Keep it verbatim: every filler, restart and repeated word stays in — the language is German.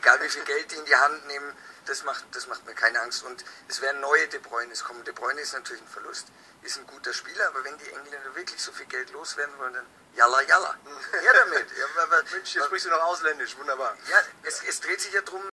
egal wie viel Geld die in die Hand nehmen, das macht, das macht mir keine Angst. Und es werden neue De Bruynes kommen. De Bruyne ist natürlich ein Verlust, ist ein guter Spieler, aber wenn die Engländer wirklich so viel Geld loswerden wollen, dann Jalla, Jalla. Ja, damit. Ja, aber, Mensch, jetzt sprichst du noch ausländisch, wunderbar. ja, es, es dreht sich ja darum,